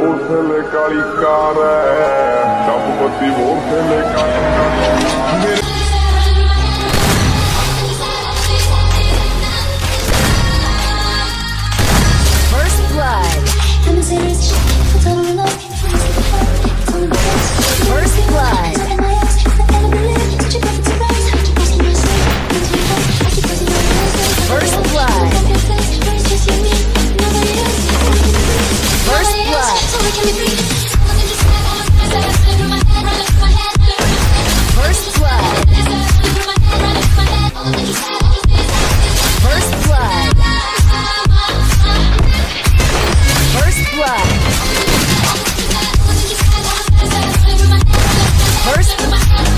मोरसेले काली car है, dub बत्ती मोरसेले काली। First blood. First blood. First blood. First blood. First blood. First blood. First blood. First blood.